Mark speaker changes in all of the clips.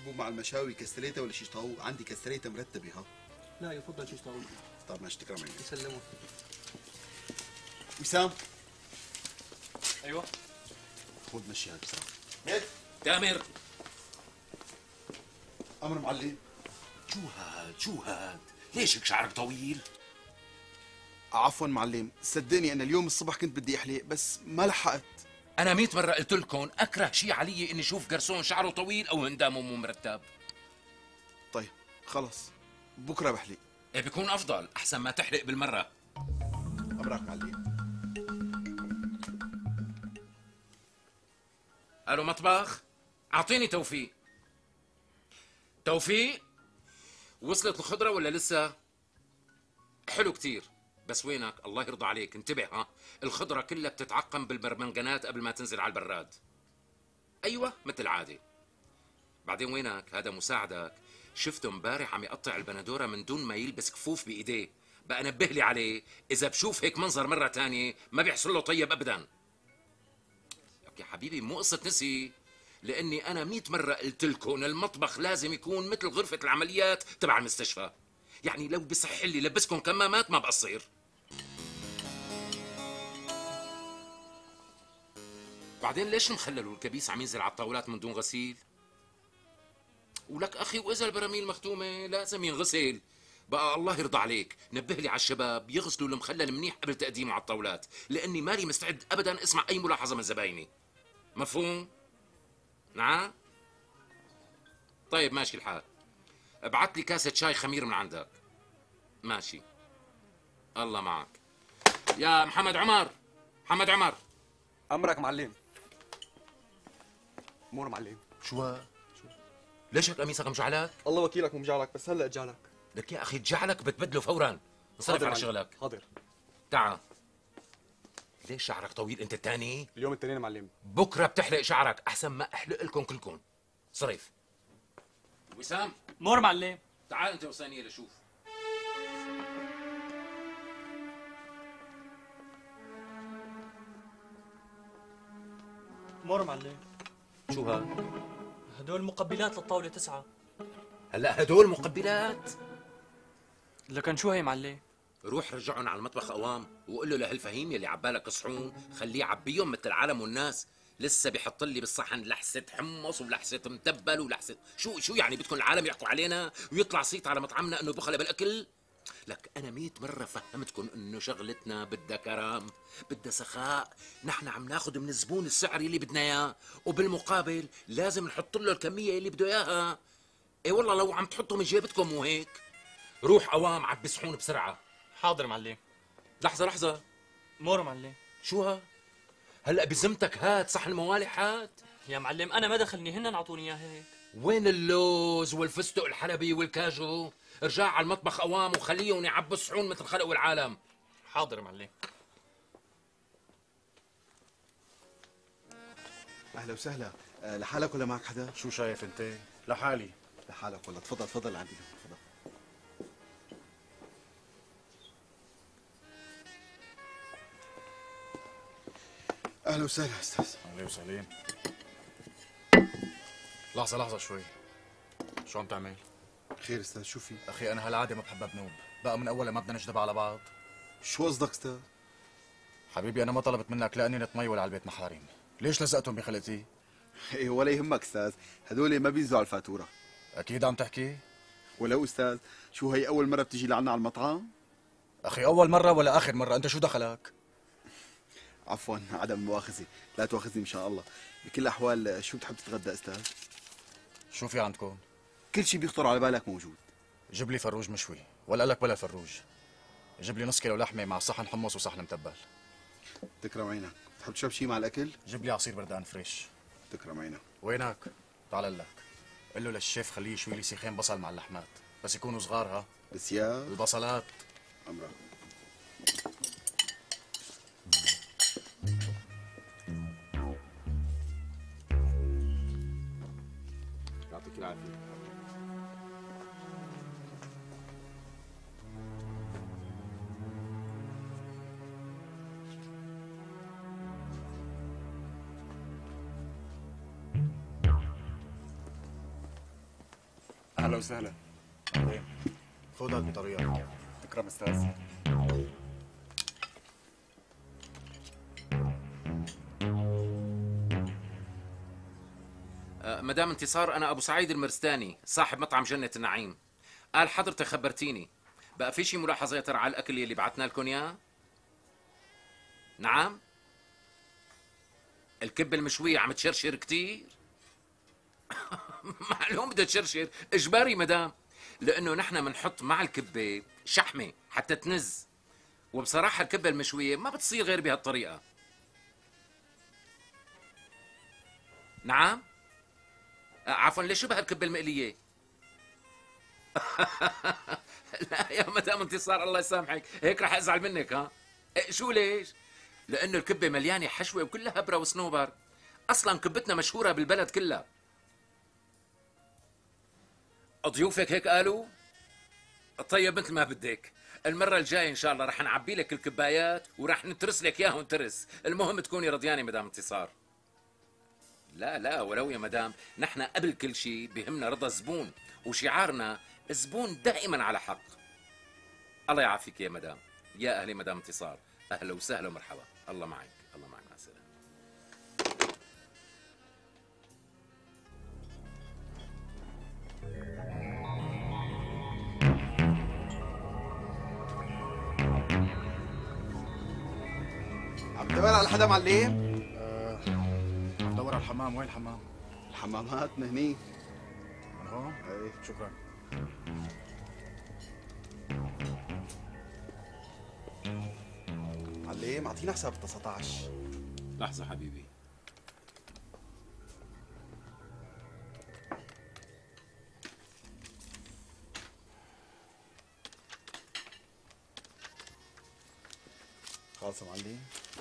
Speaker 1: حبوب مع المشاوي كستريتة ولا شيش طاووق؟ عندي كستريتة مرتبة ها.
Speaker 2: لا يفضل شيش طاووق.
Speaker 1: طيب ماشي تكرم عيني.
Speaker 2: يسلمك.
Speaker 1: وسام.
Speaker 2: ايوه.
Speaker 1: خذ مشي هذا بسرعة. هيك.
Speaker 3: تامر.
Speaker 1: أمر معلم.
Speaker 3: شو هاد؟ ليش هيك شعرك طويل؟
Speaker 1: عفوا معلم، صدقني أنا اليوم الصبح كنت بدي أحلق بس ما لحقت.
Speaker 3: أنا 100 مرة قلت لكم أكره شيء علي إني أشوف قرصون شعره طويل أو هندامه مو مرتب.
Speaker 1: طيب خلص بكرة بحلق.
Speaker 3: إيه بيكون أفضل أحسن ما تحلق بالمرة.
Speaker 1: أمرك معلم.
Speaker 3: ألو مطبخ؟ أعطيني توفيق. توفيق؟ وصلت الخضرة ولا لسه؟ حلو كتير، بس وينك؟ الله يرضى عليك انتبه ها، الخضرة كلها بتتعقم بالبرمنجانات قبل ما تنزل على البراد. أيوة مثل العادة. بعدين وينك؟ هذا مساعدك، شفته امبارح عم يقطع البندورة من دون ما يلبس كفوف بإيديه، بقى نبه لي عليه، إذا بشوف هيك منظر مرة تانية ما بيحصل له طيب أبدا. يا حبيبي مو قصة نسي، لأني أنا 100 مرة قلت لكم المطبخ لازم يكون مثل غرفة العمليات تبع المستشفى، يعني لو بصح لي لبسكم كمامات ما بقصر. بعدين ليش مخلل والكبيس عم ينزل على الطاولات من دون غسيل؟ ولك أخي وإذا البراميل مختومة لازم ينغسل. بقى الله يرضى عليك نبه لي على الشباب يغسلوا المخلل منيح قبل تقديمه على الطاولات، لأني مالي مستعد أبدا أسمع أي ملاحظة من زبايني. مفهوم؟ نعم؟ طيب ماشي الحال. ابعت لي كاسة شاي خمير من عندك. ماشي. الله معك. يا محمد عمر. محمد عمر.
Speaker 2: امرك معلم. مور معلم.
Speaker 3: شو؟ ليش هيك قميصك مجعلك؟
Speaker 2: الله وكيلك مو مجعلك، بس هلا اجعلك.
Speaker 3: لك يا اخي تجعلك بتبدله فورا. انصرف على شغلك.
Speaker 2: حاضر.
Speaker 3: تعال. ليش شعرك طويل انت الثاني؟
Speaker 2: اليوم التنين معلم.
Speaker 3: بكره بتحلق شعرك احسن ما احلق لكم كلكم. صرف. وسام.
Speaker 2: مور معلم.
Speaker 3: تعال انت وثانيه لشوف.
Speaker 2: مور معلم.
Speaker 3: شو هاد؟
Speaker 2: هدول مقبلات للطاولة 9.
Speaker 3: هلا هدول مقبلات؟
Speaker 2: لكن شو هي معلم؟
Speaker 3: روح رجعهم على المطبخ قوام وقول له لهالفهيم يلي عبالك صحون خليه يعبيهم مثل العالم والناس. لسه بيحط لي بالصحن لحسه حمص ولحسه متبل ولحسه شو يعني بدكم العالم يحكوا علينا ويطلع صيت على مطعمنا انه بخل بالاكل؟ لك انا 100 مره فهمتكم انه شغلتنا بدها كرم، بدها سخاء، نحن عم ناخذ من الزبون السعر اللي بدنا اياه وبالمقابل لازم نحط له الكميه اللي بده اياها. اي والله لو عم تحطوا من جيبتكم مو هيك. روح قوام عبي صحون بسرعه.
Speaker 2: حاضر معلم.
Speaker 3: لحظه.
Speaker 2: مور معلم.
Speaker 3: شو ها؟ هلا بذمتك هات صحن موالح هات.
Speaker 2: يا معلم انا ما دخلني، هن اعطوني اياه هيك.
Speaker 3: وين اللوز والفستق الحلبي والكاجو؟ ارجع على المطبخ قوام وخليهم يعبوا الصحون مثل خلق والعالم.
Speaker 2: حاضر معلم.
Speaker 1: أهلا وسهلا. لحالك ولا معك حدا؟
Speaker 4: شو شايف انت؟ لحالي.
Speaker 1: لحالك والله. تفضل عندي تفضل. اهلا وسهلا استاذ.
Speaker 4: اهلا وسهلين. لحظة شوي. شو عم تعمل؟
Speaker 1: خير استاذ شو في؟
Speaker 4: اخي انا هالعادة ما بحبها بنوب، بقى من اول ما بدنا نجدب على بعض.
Speaker 1: شو قصدك استاذ؟
Speaker 4: حبيبي انا ما طلبت منك لاني نتميول على البيت محارم، ليش لزقتهم بخلقتي؟
Speaker 1: ايه ولا يهمك استاذ، هدول ما بينزلوا على الفاتورة.
Speaker 4: اكيد عم تحكي؟
Speaker 1: ولو استاذ، شو هي أول مرة بتيجي لعنا على المطعم؟
Speaker 4: اخي اول مرة ولا اخر مرة، انت شو دخلك؟
Speaker 1: عفوا عدم المؤاخذة، لا تؤاخذني إن شاء الله. بكل الأحوال شو بتحب تتغدى أستاذ؟
Speaker 4: شو في عندكم؟
Speaker 1: كل شيء بيخطر على بالك موجود.
Speaker 4: جيب لي فروج مشوي، ولا لك بلا فروج. جيب لي نص كيلو لحمة مع صحن حمص وصحن متبل.
Speaker 1: تكرم عينك. بتحب تشرب شيء مع الأكل؟
Speaker 4: جيب لي عصير بردان فريش.
Speaker 1: تكرم عينك.
Speaker 4: وينك؟ تعال لك. قل له للشيف خليه يشوي لي سيخين بصل مع اللحمات، بس يكونوا صغار ها.
Speaker 1: بسيار؟
Speaker 4: البصلات.
Speaker 1: أمرك. يعطيك العافية. اهلا وسهلا.
Speaker 4: أهلين. خذ هاد بطريقة.
Speaker 1: تكرم استاذ.
Speaker 3: مدام انتصار، انا ابو سعيد المرستاني صاحب مطعم جنة النعيم. قال حضرتك خبرتيني، بقى في شي ملاحظة يا ترى على الاكل اللي بعتنا لكم اياه؟ نعم؟ الكبة المشوية عم تشرشر كتير؟ معلوم بدها تشرشر، اجباري مدام، لانه نحن بنحط مع الكبة شحمة حتى تنز، وبصراحة الكبة المشوية ما بتصير غير بهالطريقة. نعم؟ عفوا، ليش شبه الكبة المقلية؟ لا يا مدام انتصار الله يسامحك، هيك رح ازعل منك. ها إيه شو ليش؟ لانه الكبة مليانة حشوة وكلها هبرة وصنوبر، اصلا كبتنا مشهورة بالبلد كلها. ضيوفك هيك قالوا؟ طيب مثل ما بدك، المرة الجاية ان شاء الله رح نعبي لك الكبايات ورح نترس لك اياهم ترس، المهم تكوني رضيانة مدام انتصار. لا لا ولو يا مدام، نحن قبل كل شيء بهمنا رضا الزبون، وشعارنا الزبون دائما على حق. الله يعافيك يا مدام. يا اهلي مدام انتصار، اهلا وسهلا ومرحبا. الله معك، الله معك، مع السلامه.
Speaker 1: عم تدور على حدا معلم؟
Speaker 4: عم دور على الحمام. وين الحمام؟
Speaker 1: الحمامات من هني.
Speaker 4: من هون؟
Speaker 1: ايه
Speaker 4: شكرا.
Speaker 1: معلم اعطينا حساب ال 19.
Speaker 3: لحظه حبيبي.
Speaker 1: خالص يا معلم.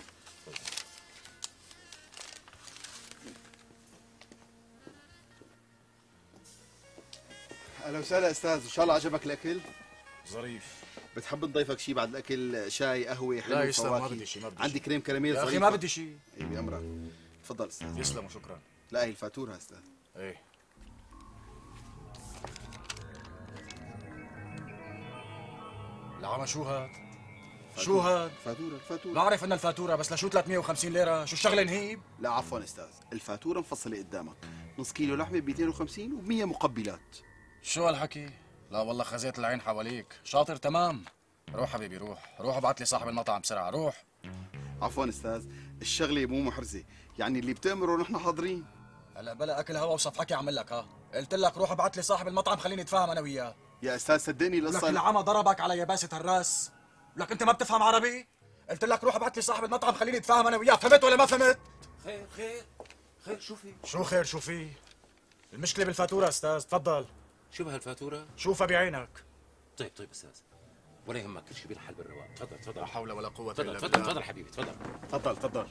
Speaker 1: اهلا وسهلا استاذ، ان شاء الله عجبك الاكل.
Speaker 4: ظريف.
Speaker 1: بتحب نضيفك شيء بعد الاكل؟ شاي، قهوه، حلو،
Speaker 4: لا يسلم، ما
Speaker 1: فواكه؟
Speaker 4: بدي شيء، ما بدي
Speaker 1: عندي
Speaker 4: شيء.
Speaker 1: كريم كراميل
Speaker 4: يا
Speaker 1: ظريفه.
Speaker 4: اخي ما بدي شيء.
Speaker 1: ايه بامرك. تفضل استاذ.
Speaker 4: يسلم وشكرا.
Speaker 1: لا هي الفاتوره استاذ.
Speaker 4: ايه. العمى شو هاد؟ شو هاد؟
Speaker 1: الفاتوره الفاتوره.
Speaker 4: بعرف ان الفاتوره، بس لشو 350 ليره؟ شو الشغله نهيب؟
Speaker 1: لا عفوا استاذ، الفاتوره مفصله قدامك، نص كيلو لحمه ب 250 و100 مقبلات.
Speaker 4: شو هالحكي؟ لا والله خزيت العين حواليك، شاطر تمام. روح حبيبي روح، روح ابعت لي صاحب المطعم بسرعه، روح.
Speaker 1: عفوا استاذ، الشغله مو محرزه، يعني اللي بتأمره نحن حاضرين.
Speaker 4: هلا بلا اكل هوا وصف حكي عمل لك. ها قلت لك روح ابعت لي صاحب المطعم خليني اتفاهم انا وياه.
Speaker 1: يا استاذ صدقني
Speaker 4: لك
Speaker 1: القصه
Speaker 4: العمى ضربك على يباسه الراس. لك انت ما بتفهم عربي؟ قلت لك روح ابعت لي صاحب المطعم خليني اتفاهم انا وياه، فهمت ولا ما فهمت؟
Speaker 3: خير خير خير، شو في؟
Speaker 4: شو خير شو في؟ المشكله بالفاتوره استاذ، تفضل
Speaker 3: شو بهالفاتوره؟
Speaker 4: شوفها بعينك.
Speaker 3: طيب طيب استاذ، ولا يهمك، كل شيء بينحل بالرواق. تفضل تفضل.
Speaker 4: لا حول ولا قوه
Speaker 3: تفضل
Speaker 4: الا
Speaker 3: تفضل
Speaker 4: بالله.
Speaker 3: تفضل حبيبي تفضل.
Speaker 4: تفضل تفضل.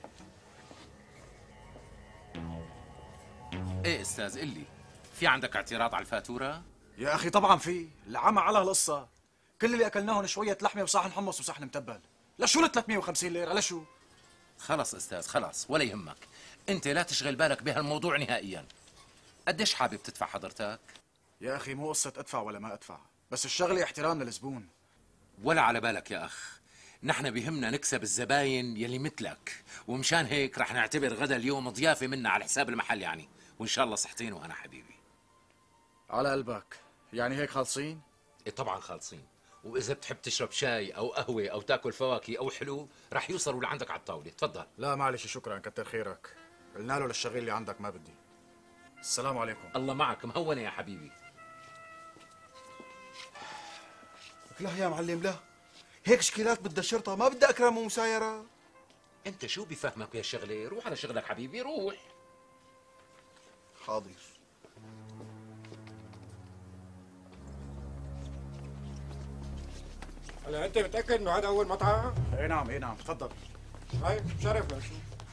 Speaker 3: ايه استاذ، قل لي، في عندك اعتراض على الفاتوره؟
Speaker 4: يا اخي طبعا في، العمى على هالقصه. كل اللي اكلناهم شويه لحمه وصحن حمص وصحن متبل. لشو ال 350 ليره؟ لشو؟
Speaker 3: خلص استاذ خلص، ولا يهمك، انت لا تشغل بالك بهالموضوع نهائيا. قديش حابب تدفع حضرتك؟
Speaker 4: يا اخي مو قصه ادفع ولا ما ادفع، بس الشغله احترام للزبون.
Speaker 3: ولا على بالك يا اخ، نحن بهمنا نكسب الزباين يلي مثلك، ومشان هيك رح نعتبر غدا اليوم ضيافه منا على حساب المحل يعني، وان شاء الله صحتين وانا حبيبي.
Speaker 4: على قلبك، يعني هيك خالصين؟
Speaker 3: إيه طبعا خالصين، واذا بتحب تشرب شاي او قهوه او تاكل فواكه او حلو رح يوصلوا لعندك على الطاوله. تفضل.
Speaker 4: لا معلش شكرا، كتر خيرك. قلنا له للشغيل اللي عندك ما بدي. السلام عليكم.
Speaker 3: الله معك، مهونه يا حبيبي.
Speaker 1: لا يا معلم لا، هيك شكلات بدها شرطه، ما بدها اكرام ومسايره.
Speaker 3: انت شو بفهمك يا شغله؟ روح على شغلك حبيبي، روح.
Speaker 1: حاضر.
Speaker 5: هلا انت متاكد انه هذا اول مطعم؟
Speaker 4: اي نعم اي نعم، تفضل.
Speaker 5: طيب شرف لشو.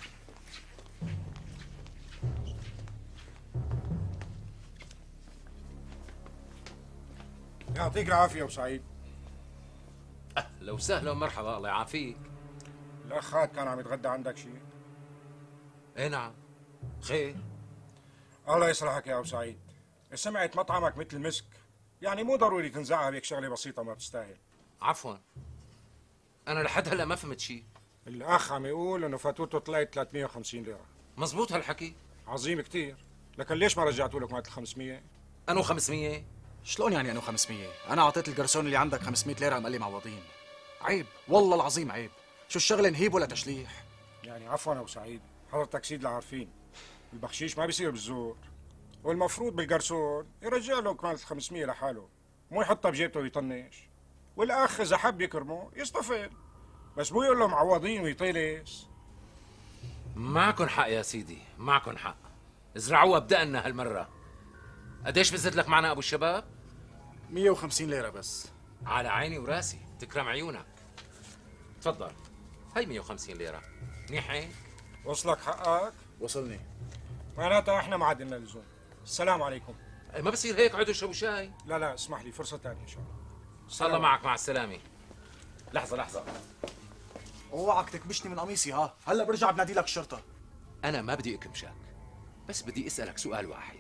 Speaker 5: يعطيك العافيه ابو سعيد.
Speaker 3: اهلا وسهلا ومرحبا، الله يعافيك.
Speaker 5: الاخ هاد كان عم يتغدى عندك شيء؟
Speaker 3: ايه نعم. خير.
Speaker 5: الله يصلحك يا ابو سعيد. سمعت مطعمك مثل المسك، يعني مو ضروري تنزعها بهيك شغله بسيطه ما بتستاهل.
Speaker 3: عفوا، انا لحد هلا ما فهمت شيء.
Speaker 5: الاخ عم يقول انه فاتورته طلعت 350 ليره.
Speaker 3: مزبوط هالحكي؟
Speaker 5: عظيم كتير، لكن ليش ما رجعتوا لك مال 500؟
Speaker 3: انو 500؟
Speaker 4: شلون يعني انه 500؟ انا اعطيت الجرسون اللي عندك 500 ليره قال لي معوضين. عيب والله العظيم عيب. شو الشغله نهيب ولا تشليح؟
Speaker 5: يعني عفوا ابو سعيد، حضرتك سيد العارفين، البخشيش ما بيصير بالزور، والمفروض بالجرسون يرجع له كمان 500 لحاله، مو يحطها بجيبته ويطنش. والاخ اذا حب يكرمه يصطفل، بس مو يقول له معوضين ويطيلس.
Speaker 3: معكن حق يا سيدي، معكن حق. ازرعوها بدقنا هالمره. قديش بزت لك معنا ابو الشباب؟
Speaker 4: 150 ليره بس.
Speaker 3: على عيني وراسي، تكرم عيونك. تفضل، هي 150 ليره. منيح هيك؟
Speaker 5: وصلك حقك؟
Speaker 4: وصلني.
Speaker 5: معناتها احنا ما عاد لنا لزوم. السلام عليكم.
Speaker 3: ما بصير هيك، عدوا اشربوا شاي.
Speaker 5: لا اسمح لي، فرصه ثانيه ان شاء الله.
Speaker 3: الله معك، مع السلامه. لحظه،
Speaker 4: اوعك تكبشني من قميصي ها، هلا برجع بنادي لك الشرطه.
Speaker 3: انا ما بدي اكمشك، بس بدي اسالك سؤال واحد.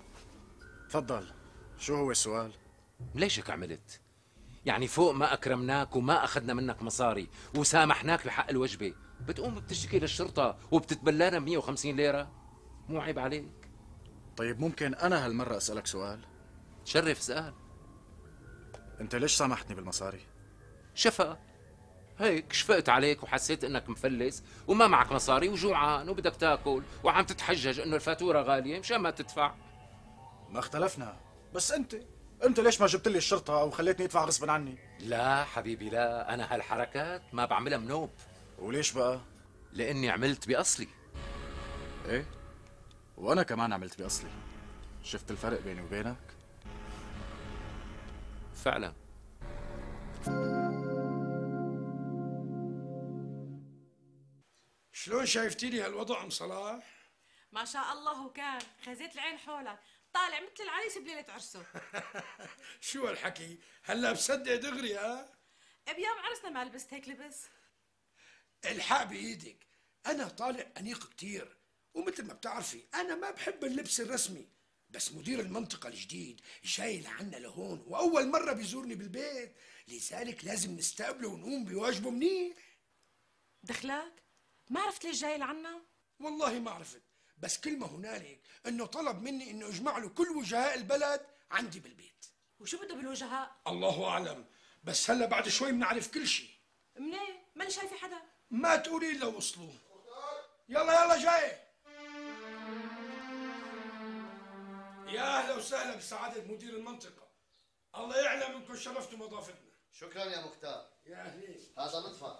Speaker 4: تفضل، شو هو السؤال؟
Speaker 3: ليش هيك عملت؟ يعني فوق ما اكرمناك وما اخذنا منك مصاري وسامحناك بحق الوجبه، بتقوم بتشتكي للشرطه وبتتبلانا 150 ليره؟ مو عيب عليك؟
Speaker 4: طيب ممكن انا هالمره اسالك سؤال؟
Speaker 3: شرف اسال.
Speaker 4: انت ليش سامحتني بالمصاري؟
Speaker 3: شفقة، هيك شفقت عليك وحسيت انك مفلس وما معك مصاري وجوعان وبدك تاكل وعم تتحجج انه الفاتوره غاليه مشان ما تدفع.
Speaker 4: ما اختلفنا، بس انت ليش ما جبت لي الشرطه او خليتني ادفع غصبا عني؟
Speaker 3: لا حبيبي لا، انا هالحركات ما بعملها منوب.
Speaker 4: وليش بقى؟
Speaker 3: لاني عملت باصلي.
Speaker 4: ايه؟ وانا كمان عملت باصلي. شفت الفرق بيني وبينك؟
Speaker 3: فعلا.
Speaker 6: شلون شايفتي لي هالوضع ام صلاح؟
Speaker 7: ما شاء الله وكان خزيت العين حولك، طالع مثل العريس بليلة عرسه.
Speaker 6: شو هالحكي؟ هلا بصدق دغري ها؟
Speaker 7: بيوم عرسنا ما لبست هيك لبس.
Speaker 6: الحق بايدك، انا طالع انيق كتير، ومثل ما بتعرفي انا ما بحب اللبس الرسمي، بس مدير المنطقة الجديد جاي لعنا لهون واول مرة بيزورني بالبيت، لذلك لازم نستقبله ونقوم بواجبه منيح.
Speaker 7: دخلك؟ ما عرفت ليش جاي لعنا؟
Speaker 6: والله ما عرفت، بس كل ما هنالك انه طلب مني انه اجمع له كل وجهاء البلد عندي بالبيت.
Speaker 7: وشو بده بالوجهاء؟
Speaker 6: الله اعلم، بس هلا بعد شوي بنعرف كل شيء.
Speaker 7: منين؟ ماني شايفه حدا.
Speaker 6: ما تقولي الا وصلوا. يلا جاي. يا اهلا وسهلا بسعاده مدير المنطقه، الله يعلم انكم شرفتوا مضافتنا.
Speaker 1: شكرا يا مختار.
Speaker 6: يا اهلين.
Speaker 1: هذا لطفك.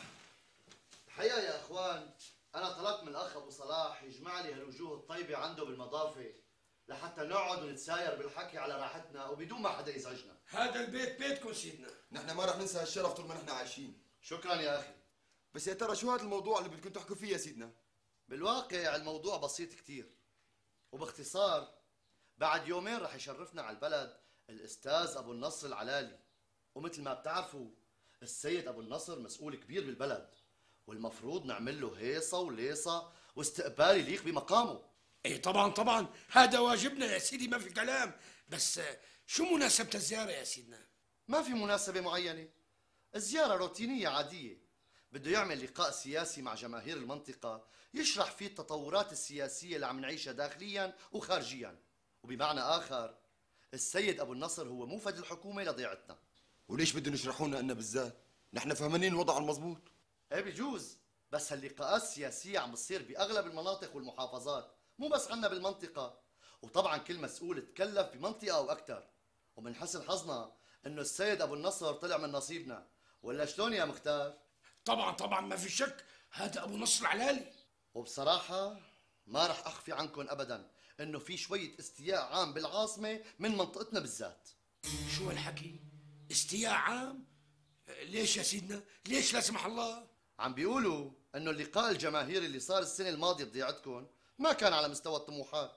Speaker 1: الحقيقة يا اخوان، انا طلبت من الاخ ابو صلاح يجمع لي هالوجوه الطيبة عنده بالمضافة لحتى نقعد ونتساير بالحكي على راحتنا وبدون ما حدا يزعجنا.
Speaker 6: هذا البيت بيتكم سيدنا.
Speaker 8: نحن ما رح ننسى هالشرف طول ما نحن عايشين.
Speaker 1: شكرا يا اخي.
Speaker 8: بس يا ترى شو هذا الموضوع اللي بدكم تحكوا فيه يا سيدنا؟
Speaker 1: بالواقع الموضوع بسيط كتير، وباختصار بعد يومين رح يشرفنا على البلد الاستاذ ابو النصر العلالي، ومثل ما بتعرفوا السيد ابو النصر مسؤول كبير بالبلد، والمفروض نعمل له هيصه وليصه واستقبال يليق بمقامه.
Speaker 6: ايه طبعا هذا واجبنا يا سيدي، ما في كلام، بس شو مناسبة الزيارة يا سيدنا؟
Speaker 1: ما في مناسبه معينه، الزياره روتينيه عاديه، بده يعمل لقاء سياسي مع جماهير المنطقه يشرح فيه التطورات السياسيه اللي عم نعيشها داخليا وخارجيا، وبمعنى اخر السيد ابو النصر هو موفد الحكومه لضيعتنا.
Speaker 8: وليش بدهم يشرحوا لنا إلنا بالذات؟ نحن فهمانين الوضع المضبوط.
Speaker 1: ايه بجوز، بس هاللقاءات السياسيه عم بتصير باغلب المناطق والمحافظات، مو بس عنا بالمنطقه، وطبعا كل مسؤول تكلف بمنطقه او اكثر، ومن حسن حظنا انه السيد ابو النصر طلع من نصيبنا، ولا شلون يا مختار؟
Speaker 6: طبعا ما في شك، هذا ابو نصر العلالي.
Speaker 1: وبصراحه ما رح اخفي عنكم ابدا انه في شويه استياء عام بالعاصمه من منطقتنا بالذات.
Speaker 6: شو هالحكي؟ استياء عام؟ ليش يا سيدنا؟ ليش لا سمح الله؟
Speaker 1: عم بيقولوا انه اللقاء الجماهيري اللي صار السنه الماضيه بضيعتكم ما كان على مستوى الطموحات.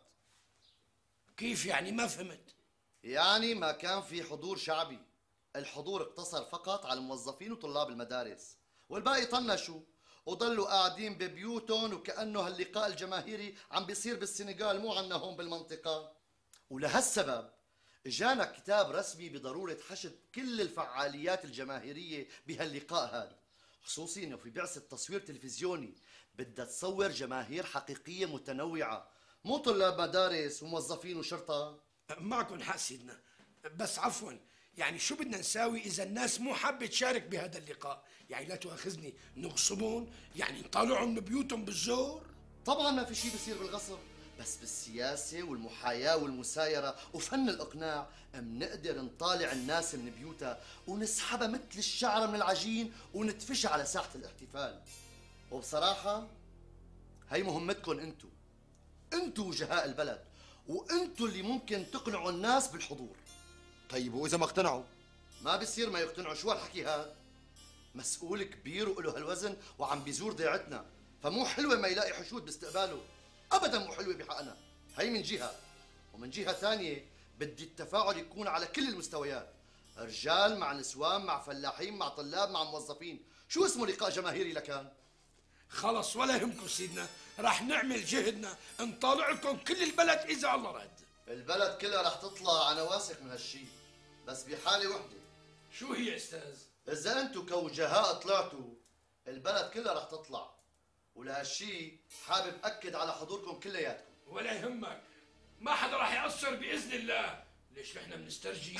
Speaker 6: كيف يعني؟ ما فهمت.
Speaker 1: يعني ما كان في حضور شعبي، الحضور اقتصر فقط على الموظفين وطلاب المدارس، والباقي طنشوا وضلوا قاعدين ببيوتهم وكأنه هاللقاء الجماهيري عم بيصير بالسنغال مو عنا هون بالمنطقة. ولهالسبب اجانا كتاب رسمي بضرورة حشد كل الفعاليات الجماهيرية بهاللقاء هذا، خصوصي انه في بعثة تصوير تلفزيوني بدها تصور جماهير حقيقية متنوعة، مو طلاب مدارس وموظفين وشرطة.
Speaker 6: معكم حق سيدنا، بس عفوا يعني شو بدنا نساوي إذا الناس مو حابة تشارك بهذا اللقاء؟ يعني لا تؤاخذني، نغصبهم؟ يعني نطالعهم من بيوتهم بالزور؟
Speaker 1: طبعا ما في شيء بصير بالغصب، بس بالسياسة والمحاياة والمسايرة وفن الإقناع بنقدر نطالع الناس من بيوتها ونسحبها مثل الشعرة من العجين ونتفشها على ساحة الاحتفال. وبصراحة هي مهمتكم انتو وجهاء البلد، وانتو اللي ممكن تقنعوا الناس بالحضور.
Speaker 8: طيب وإذا ما اقتنعوا؟
Speaker 1: ما بيصير ما يقتنعوا، شو هالحكي هاد؟ مسؤول كبير وله هالوزن وعم بيزور ضيعتنا، فمو حلوة ما يلاقي حشود باستقباله، أبدا مو حلوة بحقنا. هي من جهة، ومن جهة ثانية بدي التفاعل يكون على كل المستويات، رجال مع نسوان مع فلاحين مع طلاب مع موظفين. شو اسمه لقاء جماهيري لكان؟
Speaker 6: خلص ولا يهمكم سيدنا، راح نعمل جهدنا نطالع لكم كل البلد إذا الله رد.
Speaker 1: البلد كلها رح تطلع، أنا واثق من هالشي، بس بحالة وحدة.
Speaker 6: شو هي أستاذ؟
Speaker 1: إذا أنتو كوجهاء طلعتوا البلد كلها رح تطلع، ولهالشي حابب أكد على حضوركم كلياتكم.
Speaker 6: ولا يهمك، ما حدا راح يقصر بإذن الله. ليش نحن بنسترجي؟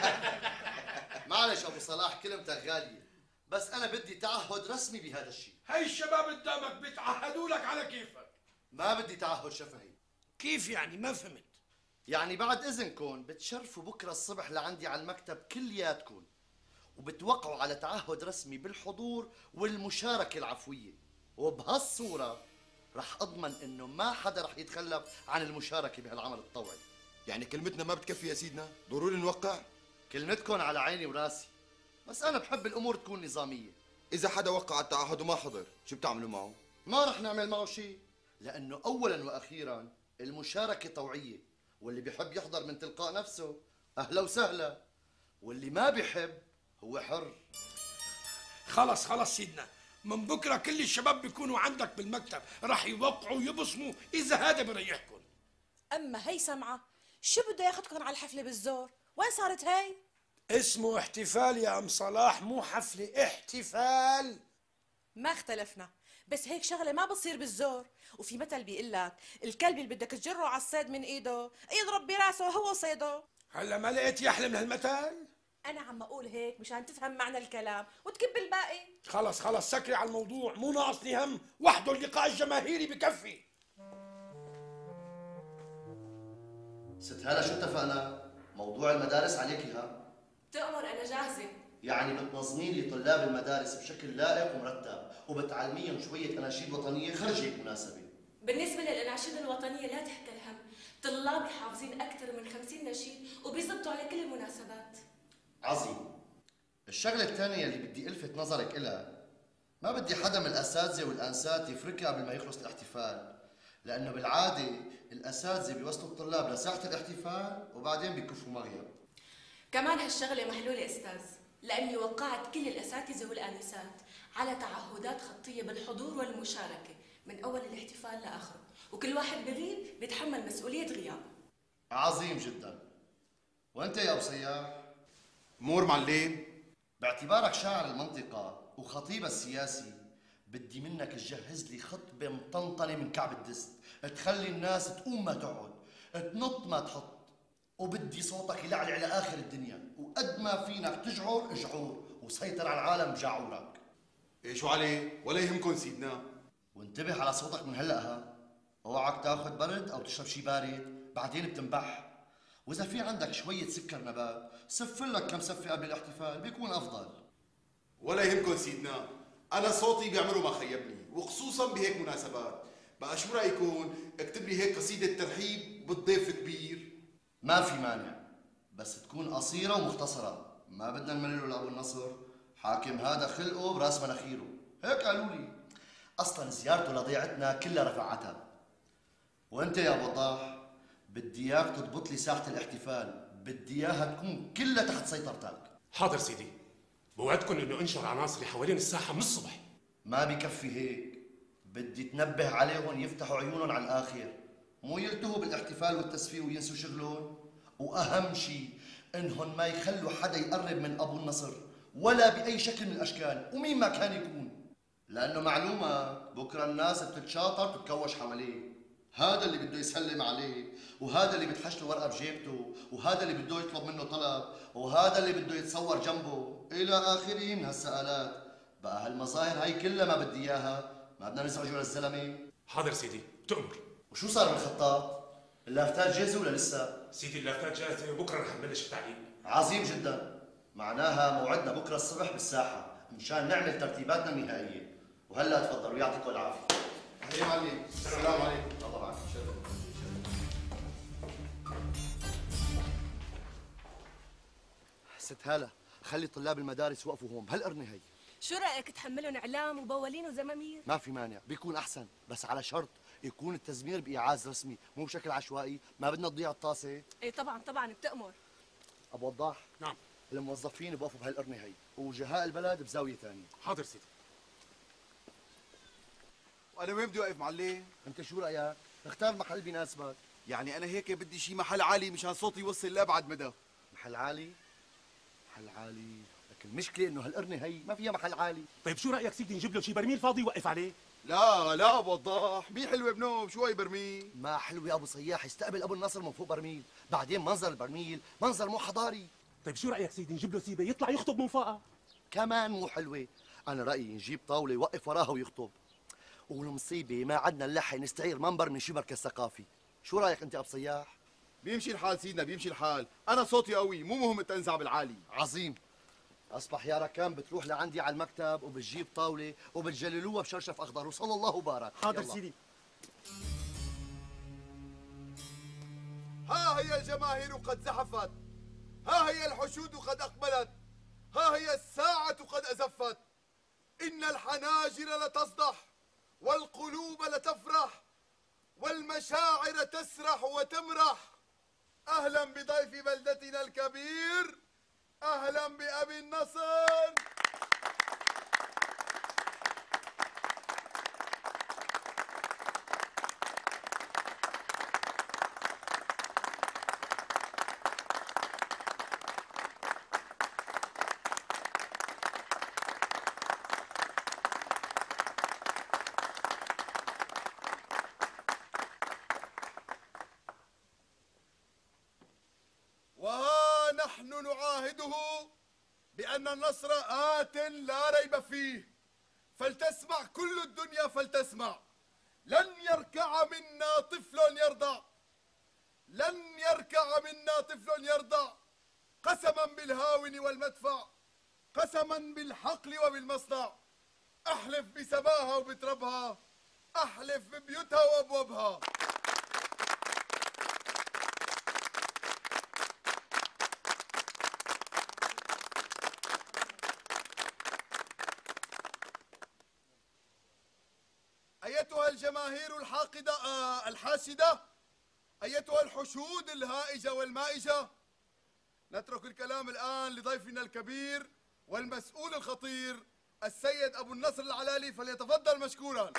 Speaker 1: معلش أبو صلاح كلمتك غالية، بس أنا بدي تعهد رسمي بهذا الشيء.
Speaker 6: هاي الشباب قدامك بيتعهدوا لك على كيفك.
Speaker 1: ما بدي تعهد شفهي.
Speaker 6: كيف يعني؟ ما فهمت.
Speaker 1: يعني بعد إذنكم بتشرفوا بكرة الصبح لعندي على المكتب كلياتكم، وبتوقعوا على تعهد رسمي بالحضور والمشاركة العفوية، وبهالصورة رح أضمن إنه ما حدا رح يتخلف عن المشاركة بهالعمل الطوعي.
Speaker 8: يعني كلمتنا ما بتكفي يا سيدنا؟ ضروري نوقع؟
Speaker 1: كلمتكم على عيني وراسي، بس أنا بحب الأمور تكون نظامية.
Speaker 8: إذا حدا وقع التعهد وما حضر، شو بتعملوا معه؟
Speaker 1: ما رح نعمل معه شيء، لأنه أولاً وأخيراً المشاركة طوعية، واللي بيحب يحضر من تلقاء نفسه أهلا وسهلا، واللي ما بيحب هو حر.
Speaker 6: خلص سيدنا، من بكره كل الشباب بيكونوا عندك بالمكتب، راح يوقعوا ويبصموا اذا هذا بريحكم.
Speaker 9: اما هي سمعه، شو بده ياخذكم على الحفله بالزور؟ وين صارت هي؟
Speaker 6: اسمه احتفال يا ام صلاح، مو حفله، احتفال.
Speaker 9: ما اختلفنا، بس هيك شغله ما بتصير بالزور. وفي مثل بيقول لك الكلب اللي بدك تجره على الصيد من ايده يضرب براسه هو صيده.
Speaker 6: هلا ما لقيت يحلى من هالمثل؟
Speaker 9: انا عم اقول هيك مشان تفهم معنى الكلام وتكب الباقي.
Speaker 6: خلص سكري على الموضوع، مو ناقصني هم، وحده اللقاء الجماهيري بكفي.
Speaker 1: ست هلا شو اتفقنا؟ موضوع المدارس عليكي ها؟
Speaker 7: تأمر أنا جاهزة.
Speaker 1: يعني بتنظمي لي طلاب المدارس بشكل لائق ومرتب، وبتعلميهم شوية أناشيد وطنية خارج هيك مناسبة.
Speaker 7: بالنسبة للأناشيد الوطنية لا تحكي الهم، طلابي حافظين أكثر من 50 نشيد وبيزبطوا على كل المناسبات.
Speaker 1: عظيم. الشغلة الثانية اللي بدي ألفت نظرك إلها، ما بدي حدا من الأساتذة والأنسات يفركها قبل ما يخلص الاحتفال، لأنه بالعادة الأساتذة بيوصلوا الطلاب لساحة الاحتفال وبعدين بيكفوا مغيب.
Speaker 7: كمان هالشغلة محلولة أستاذ، لأني وقعت كل الأساتذة والآنسات على تعهدات خطية بالحضور والمشاركة من أول الاحتفال لآخره، وكل واحد بغيب بيتحمل مسؤولية غياب.
Speaker 1: عظيم جدا. وأنت يا أبو سياح؟
Speaker 8: مور معلم،
Speaker 1: باعتبارك شاعر المنطقة وخطيبها السياسي، بدي منك تجهز لي خطبة مطنطنة من كعب الدست، تخلي الناس تقوم ما تقعد، تنط ما تحط، وبدي صوتك يلعلي على آخر الدنيا، وقد ما فينك تجعر اجعور، وسيطر على العالم بجعورك.
Speaker 8: إيه شو عليه؟ ولا يهمكن سيدنا.
Speaker 1: وانتبه على صوتك من هلأ ها، اوعك تاخذ برد أو تشرب شي بارد، بعدين بتنبح. وإذا في عندك شوية سكر نبات، سفل لك كم سفة قبل الاحتفال بيكون أفضل.
Speaker 8: ولا يهمكن سيدنا، أنا صوتي بيعملوا ما خيبني، وخصوصا بهيك مناسبات. بقى شو رأيكم اكتب لي هيك قصيدة ترحيب بالضيف الكبير؟
Speaker 1: ما في مانع، بس تكون قصيرة ومختصرة، ما بدنا نملله لأبو النصر، حاكم هذا خلقه براس مناخيره، هيك قالوا لي. أصلا زيارته لضيعتنا كلها رفعتها. وأنت يا أبو وضاح بدي إياك تضبط لي ساحة الاحتفال، بدي إياها تكون كلها تحت سيطرتك.
Speaker 10: حاضر سيدي، بوعدكم انه انشر عناصري حوالين الساحه من الصبح.
Speaker 1: ما بكفي هيك، بدي تنبه عليهم يفتحوا عيونهم على الآخر، مو يلتهوا بالاحتفال والتسفيه وينسوا شغلهم. واهم شيء انهم ما يخلوا حدا يقرب من ابو النصر ولا باي شكل من الاشكال، ومين ما كان يكون، لانه معلومه بكره الناس بتتشاطر وتتكوش حواليه. هذا اللي بده يسلم عليه، وهذا اللي بتحش له ورقه بجيبته، وهذا اللي بده يطلب منه طلب، وهذا اللي بده يتصور جنبه الى اخره من هالسؤالات. بقى هالمظاهر هاي كلها ما بدي اياها، ما بدنا نزعجه للزلمه.
Speaker 10: حاضر سيدي، تؤمر.
Speaker 1: وشو صار بالخطاب؟ اللافتات جاهزه ولا لسه؟
Speaker 10: سيدي اللافتات جاهزه وبكره رح نبلش التعليق.
Speaker 1: عظيم جدا، معناها موعدنا بكره الصبح بالساحه مشان نعمل ترتيباتنا النهائيه. وهلا تفضلوا يعطيكم العافيه.
Speaker 8: اهلا معلم. السلام عليكم.
Speaker 1: الله معك. ست هاله، خلي طلاب المدارس يوقفوا هون بهالقرنه هي.
Speaker 7: شو رايك تحملهم اعلام وبوالين وزمامير؟
Speaker 1: ما في مانع، بيكون احسن، بس على شرط يكون التزمير بايعاز رسمي، مو بشكل عشوائي، ما بدنا تضيع الطاسه.
Speaker 7: ايه طبعا طبعا بتأمر.
Speaker 1: ابو وضاح.
Speaker 10: نعم.
Speaker 1: الموظفين بوقفوا بهالقرنه هي، ووجهاء البلد بزاويه ثانيه.
Speaker 10: حاضر سيدي.
Speaker 11: وانا وين بدي اوقف معلم؟
Speaker 1: انت شو رايك؟ اختار محل بيناسبك.
Speaker 11: يعني انا هيك بدي شي محل عالي مشان صوتي يوصل لابعد مدى.
Speaker 1: محل عالي؟ محل عالي، لكن المشكله انه هالقرنه هي ما فيها محل عالي.
Speaker 10: طيب شو رايك سيدي نجيب له شي برميل فاضي يوقف عليه؟
Speaker 11: لا ابو وضاح، مين حلوه بنوم شو هي برميل؟
Speaker 1: ما حلوه ابو صياح يستقبل ابو النصر من فوق برميل، بعدين منظر البرميل منظر مو حضاري.
Speaker 10: طيب شو رايك سيدي نجيب له سيبه يطلع يخطب من فوقها؟
Speaker 1: كمان مو حلوه. انا رايي نجيب طاوله يوقف وراها ويخطب. والمصيبه ما عدنا نلحق نستعير منبر من شي مركز ثقافي. شو رايك انت ابو صياح؟
Speaker 11: بيمشي الحال سيدنا، بيمشي الحال، انا صوتي قوي، مو مهم تنزع بالعالي.
Speaker 1: عظيم. اصبح يا ركان بتروح لعندي على المكتب وبتجيب طاوله وبتجللوها بشرشف اخضر وصلى الله وبارك.
Speaker 10: حاضر سيدي.
Speaker 11: ها هي الجماهير قد زحفت، ها هي الحشود قد اقبلت، ها هي الساعة قد ازفت. ان الحناجر لتصدح والقلوب لتفرح والمشاعر تسرح وتمرح. اهلا بضيف بلدتنا الكبير، اهلا بابي النصر. وها نحن نعاهده بأن النصر آت لا ريب فيه، فلتسمع كل الدنيا فلتسمع. لن يركع منا طفل يرضع، لن يركع منا طفل يرضع. قسما بالهاون والمدفع، قسما بالحقل وبالمصنع. أحلف بسماها وبتربها، أحلف ببيوتها وأبوابها. أيتها الجماهير الحاقدة الحاسدة، أيتها الحشود الهائجة والمائجة، نترك الكلام الآن لضيفنا الكبير والمسؤول الخطير السيد أبو النصر العلالي، فليتفضل مشكورا.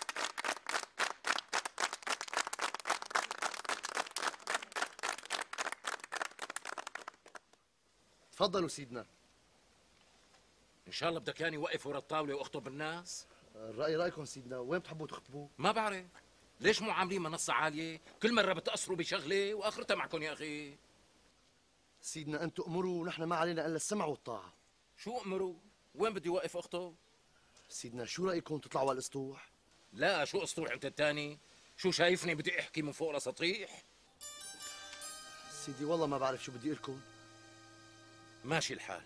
Speaker 1: تفضلوا سيدنا.
Speaker 3: ان شاء الله بدك يعني يوقف ورا الطاوله واخطب الناس؟
Speaker 1: الرأي رايكم سيدنا، وين بتحبوا تخطبوا؟
Speaker 3: ما بعرف. ليش مو عاملين منصه عاليه؟ كل مره بتقصروا بشغله واخرتها معكم يا اخي.
Speaker 1: سيدنا انتم امروا ونحن ما علينا الا السمع والطاعه.
Speaker 3: شو امروا؟ وين بدي اوقف اخطب؟
Speaker 1: سيدنا شو رايكم تطلعوا على الاسطوح؟
Speaker 3: لا شو اسطوح انت الثاني؟ شو شايفني بدي احكي من فوق الاساطيح؟
Speaker 1: سيدي والله ما بعرف شو بدي لكم.
Speaker 3: ماشي الحال.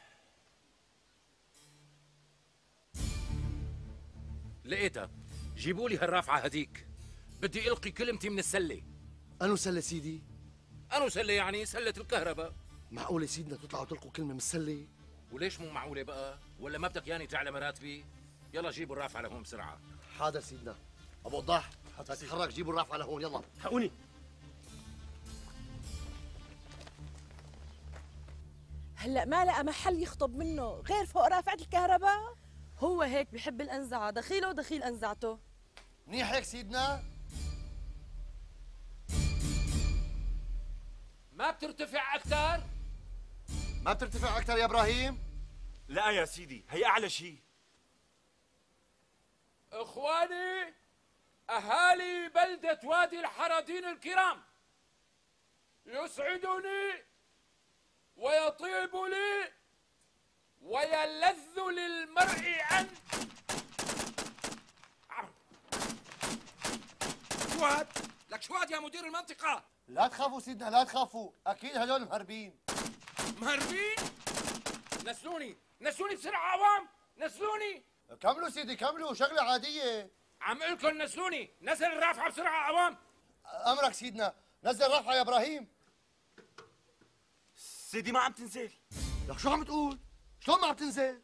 Speaker 3: لقيتها. جيبوا لي هالرافعه هديك، بدي القي كلمتي من السله.
Speaker 1: انو سله سيدي؟
Speaker 3: انو سله يعني سله الكهرباء.
Speaker 1: معقوله سيدنا تطلعوا تلقوا كلمه من السله؟
Speaker 3: وليش مو معقوله بقى؟ ولا ما بدك ياني تعلى مراتبي؟ يلا جيبوا الرافعه لهون بسرعه.
Speaker 1: حاضر سيدنا. ابو وضاح تتحرك، جيبوا الرافعه لهون يلا.
Speaker 10: حقوني.
Speaker 9: هلا ما لقى محل يخطب منه غير فوق رافعة الكهرباء.
Speaker 12: هو هيك بحب الأنزعة، دخيله ودخيل أنزعته.
Speaker 1: منيح هيك سيدنا؟
Speaker 3: ما بترتفع اكثر؟
Speaker 1: ما بترتفع اكثر يا ابراهيم؟
Speaker 12: لا يا سيدي، هي اعلى شيء.
Speaker 3: اخواني اهالي بلدة وادي الحرادين الكرام، يسعدني ويطيب لي ويلذ للمرء أن
Speaker 6: شو هاد؟ لك شو هاد يا مدير المنطقة؟
Speaker 1: لا تخافوا سيدنا، لا تخافوا، اكيد هدول مهربين.
Speaker 3: مهربين؟ نسلوني بسرعة عوام، نسلوني.
Speaker 1: كملوا سيدي كملوا، شغلة عادية.
Speaker 3: عم لكم نسلوني، نزل الرافعة بسرعة عوام.
Speaker 1: امرك سيدنا، نزل رافعة يا ابراهيم.
Speaker 12: سيدي ما عم تنزل.
Speaker 1: لك شو عم تقول؟ شلون ما عم تنزل؟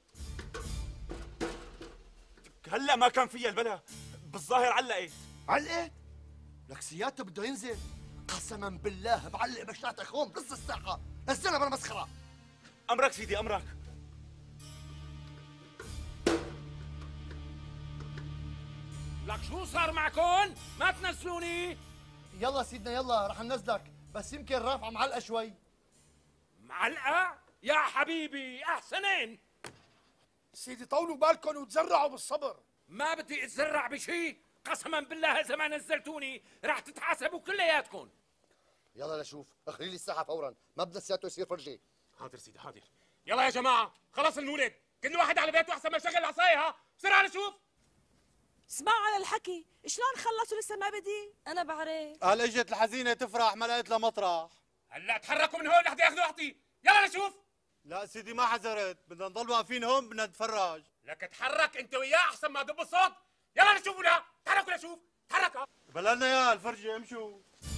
Speaker 12: هلا ما كان فيها البلا، بالظاهر علقت.
Speaker 1: علقت؟ لك سيادته بده ينزل. قسما بالله بعلق مشنقتك هون بنص الساعة، نزلها بلا مسخرة.
Speaker 12: امرك سيدي امرك.
Speaker 3: لك شو صار معكم؟ ما تنزلوني؟
Speaker 1: يلا سيدنا يلا رح ننزلك، بس يمكن رافعة معلقة شوي.
Speaker 3: معلقة؟ يا حبيبي احسنين.
Speaker 6: سيدي طولوا بالكم وتزرعوا بالصبر.
Speaker 3: ما بدي اتزرع بشي، قسما بالله اذا ما نزلتوني رح تتحاسبوا كلياتكم.
Speaker 1: يلا لشوف، اخري لي الساحة فورا، ما بدنا سيادته يصير فرجة.
Speaker 10: حاضر سيدي حاضر. يلا يا جماعة خلص المولد، كل واحد على بيته أحسن ما يشغل العصاية. ها بسرعة نشوف.
Speaker 9: اسمعوا على الحكي، شلون خلصوا لسه ما بدي؟
Speaker 13: انا بعرف.
Speaker 11: قال اجت الحزينة تفرح ما لقيت لها مطرح.
Speaker 10: هلا تحركوا من هون لحتى ياخذوا وقتي، يلا نشوف.
Speaker 11: لا سيدي ما حذرت، بدنا نضل واقفين هون بدنا نتفرج.
Speaker 10: لك تحرك انت وياه احسن ما دب الصوت. يلا نشوف ولا تحركوا لشوف، تحرك.
Speaker 11: بللنا يا الفرجة امشوا.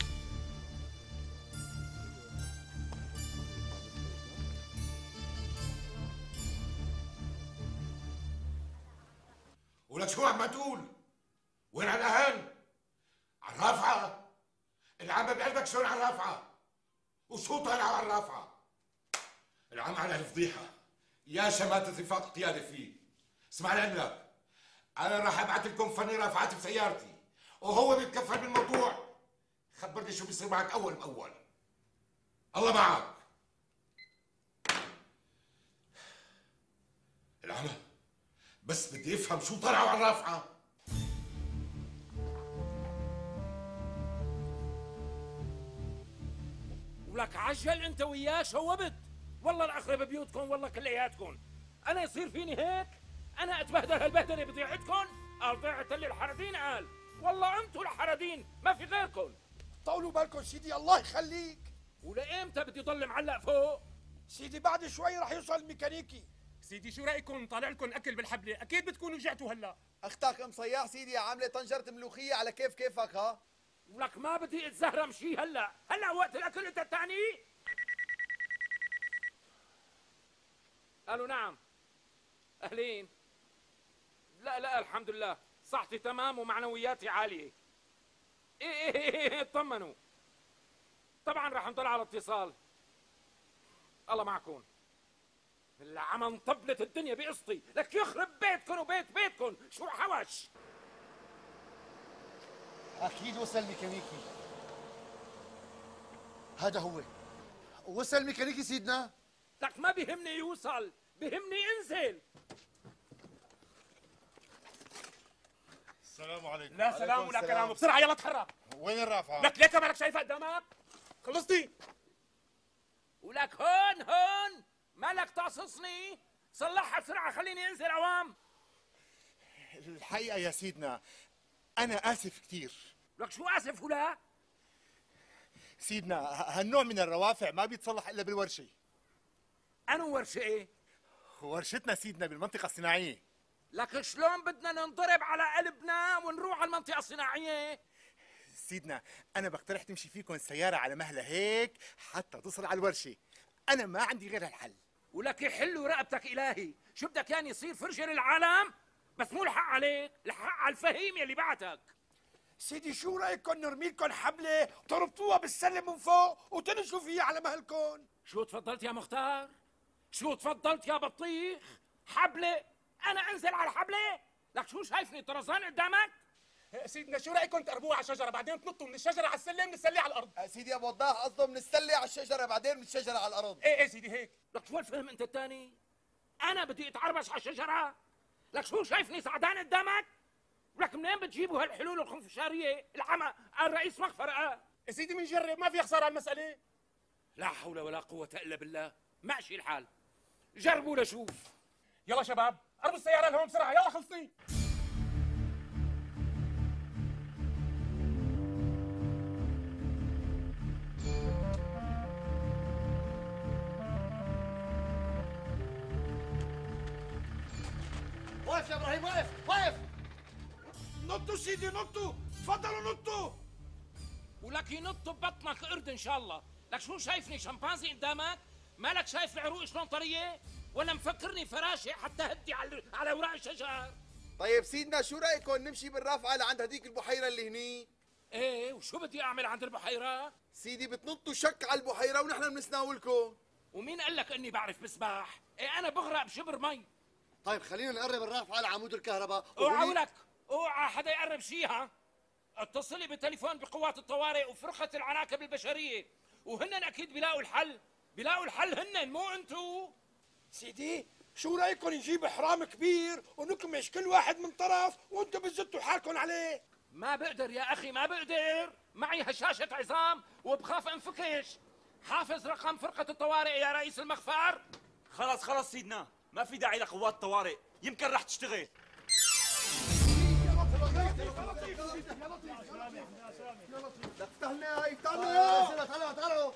Speaker 6: ولك شو عم تقول؟ وين على الاهل؟ على الرافعة؟ العم بقلبك شلون على الرافعة؟ وشو طالع على الرافعة؟ العم على الفضيحة، يا شماتة رفاق قيادة فيه. اسمع لك، أنا راح أبعث لكم فني رافعات بسيارتي، وهو بيتكفل بالموضوع. خبرني شو بيصير معك أول بأول. الله معك. العم بس بدي افهم شو طلعوا على الرافعة.
Speaker 3: ولك عجل انت وياه شوبت. والله الاخرب بيوتكم والله كلياتكم. انا يصير فيني هيك؟ انا اتبهدل هالبهدله بضيعتكم؟ ضيعت اللي الحردين قال. والله انتوا الحردين ما في غيركم.
Speaker 6: طولوا بالكم سيدي الله يخليك.
Speaker 3: ولامتى بدي ضل معلق فوق؟
Speaker 6: سيدي بعد شوي رح يوصل الميكانيكي.
Speaker 10: سيدي شو رايكم طالع لكم اكل بالحبله؟ اكيد بتكونوا جعتوا هلا.
Speaker 11: اختك ام صياح سيدي عامله طنجره ملوخيه على كيفك. ها
Speaker 3: ولك ما بدي اتزهرم شي هلا وقت الاكل انت الثاني. قالوا نعم. اهلين. لا الحمد لله صحتي تمام ومعنوياتي عاليه. ايه اطمنوا. طبعا راح نضل على اتصال. الله معكم. العمى انطبلت الدنيا بقسطي، لك يخرب بيتكم وبيت بيتكم، شو حوش.
Speaker 1: اكيد وصل الميكانيكي. هذا هو وصل الميكانيكي سيدنا.
Speaker 3: لك ما بيهمني يوصل، بيهمني انزل.
Speaker 11: السلام عليكم.
Speaker 10: لا سلام ولا كلام، بسرعه يلا تحرك.
Speaker 11: وين الرافعه؟
Speaker 10: لك ليك مالك شايفها قدامك؟ خلصتي؟
Speaker 3: ولك هون مالك تعصصني؟ صلحها بسرعه خليني انزل عوام.
Speaker 11: الحقيقه يا سيدنا انا اسف كثير.
Speaker 3: لك شو اسف ولا؟
Speaker 11: سيدنا هالنوع من الروافع ما بيتصلح الا بالورشه.
Speaker 3: أنو ورشة ايه؟
Speaker 11: ورشتنا سيدنا بالمنطقه الصناعيه.
Speaker 3: لك شلون بدنا ننضرب على قلبنا ونروح على المنطقه الصناعيه؟
Speaker 11: سيدنا انا بقترح تمشي فيكم السياره على مهلها هيك حتى تصل على الورشه. انا ما عندي غير هالحل.
Speaker 3: ولك يحلوا رقبتك الهي، شو بدك يعني يصير فرجه للعالم؟ بس مو الحق عليك، الحق على الفهيم يلي بعتك.
Speaker 6: سيدي شو رايكم نرمي لكم حبله وتربطوها بالسلم من فوق وتنزلوا فيها على مهلكم؟
Speaker 3: شو تفضلت يا مختار؟ شو تفضلت يا بطيخ؟ حبله؟ انا انزل على الحبله؟ لك شو شايفني طرزان قدامك؟
Speaker 10: سيدنا شو رايكم تقربوها على الشجره بعدين تنطوا من الشجره على السلم نسلي على الارض؟
Speaker 13: سيدي ابو وضاح قصده من السله على الشجره بعدين من الشجره على الارض.
Speaker 10: ايه سيدي هيك.
Speaker 3: لك شو الفهم انت الثاني؟ انا بدي اتعربش على الشجره؟ لك شو شايفني صعدان قدامك؟ لك منين بتجيبوا هالحلول الخنفشاريه؟ العمى الرئيس مغفر
Speaker 10: سيدي بنجرب ما في خساره المساله.
Speaker 3: لا حول ولا قوه الا بالله، ماشي الحال. جربوا لشوف.
Speaker 10: يلا شباب قربوا السياره لهون بسرعه يلا خلصي.
Speaker 1: واقف يا ابراهيم واقف واقف.
Speaker 6: نطوا سيدي نطوا، تفضلوا نطوا.
Speaker 3: ولك ينط ببطنك قرد ان شاء الله. لك شو شايفني شمبانزي قدامك؟ مالك شايف العروق شلون طريه؟ ولا مفكرني فراشه حتى هدي على اوراق الشجر؟
Speaker 13: طيب سيدنا شو رايكم نمشي بالرافعه لعند هديك البحيره اللي هني؟
Speaker 3: ايه وشو بدي اعمل عند البحيره؟
Speaker 13: سيدي بتنطوا شك على البحيره ونحن بنسناولكم.
Speaker 3: ومين قال لك اني بعرف بسباح؟ ايه انا بغرق بشبر مي.
Speaker 1: طيب خلينا نقرب الرافعه لعمود الكهرباء.
Speaker 3: اوعى ولك اوعى حدا يقرب شيها. اتصلي بالتليفون بقوات الطوارئ وفرقه العناكب البشريه وهن اكيد بيلاقوا الحل، بيلاقوا الحل هن مو انتو.
Speaker 6: سيدي شو رايكم نجيب حرام كبير ونكمش كل واحد من طرف وانتم بتزتوا حالكم عليه؟
Speaker 3: ما بقدر يا اخي ما بقدر، معي هشاشه عظام وبخاف انفكش. حافظ رقم فرقه الطوارئ يا رئيس المخفر.
Speaker 12: خلص سيدنا، ما في داعي لقوات الطوارئ، يمكن رح تشتغل.
Speaker 13: افتحنا افتحنا.
Speaker 1: تعالوا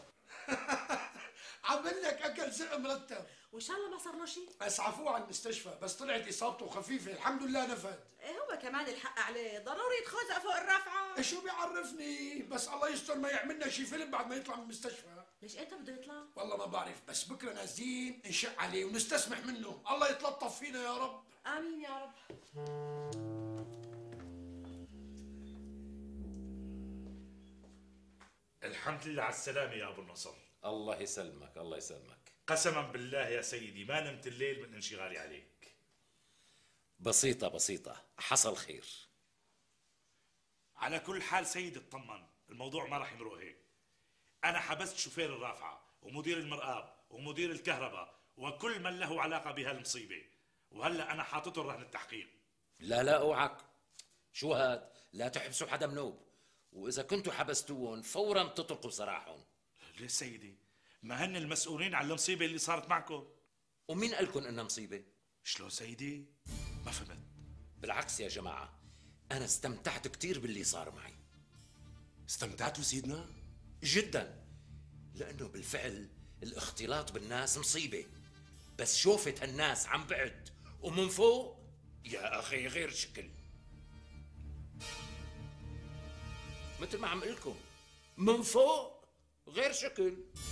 Speaker 6: عمل لك اكل زق مرتب.
Speaker 9: وان شاء الله ما صار له شيء.
Speaker 6: اسعفوه على المستشفى بس طلعت اصابته خفيفه الحمد لله نفد.
Speaker 9: ايه هو كمان الحق عليه، ضروري يتخوزق فوق الرافعه.
Speaker 6: شو بيعرفني، بس الله يستر ما يعملنا شي فيلم بعد ما يطلع من المستشفى.
Speaker 9: ليش انت بده يطلع؟
Speaker 6: والله ما بعرف، بس بكره نازلين نشق عليه ونستسمح منه، الله يتلطف فينا يا رب.
Speaker 9: امين يا رب.
Speaker 14: الحمد لله على السلامة يا أبو النصر.
Speaker 3: الله يسلمك الله يسلمك.
Speaker 14: قسما بالله يا سيدي ما نمت الليل من انشغالي عليك.
Speaker 3: بسيطة حصل خير.
Speaker 14: على كل حال سيدي اطمن، الموضوع ما راح يمرق هيك. أنا حبست شوفير الرافعة ومدير المرآب ومدير الكهرباء وكل من له علاقة بهالمصيبة، وهلا أنا حاططهم رهن التحقيق.
Speaker 3: لا اوعك. شو هاد؟ لا تحبسوا حدا منوب، وإذا كنتوا حبستوهم فورا تطلقوا سراحهم.
Speaker 14: ليه سيدي؟ ما هن المسؤولين عن المصيبة اللي صارت معكم.
Speaker 3: ومين قالكم إنها مصيبة؟
Speaker 14: شلون سيدي؟ ما فهمت.
Speaker 3: بالعكس يا جماعة، أنا استمتعت كتير باللي صار معي.
Speaker 10: استمتعتوا سيدنا؟
Speaker 3: جدا، لأنه بالفعل الاختلاط بالناس مصيبة، بس شوفة هالناس عم بعد ومن فوق يا أخي غير شكل. مثل ما عم قلكم من فوق غير شكل.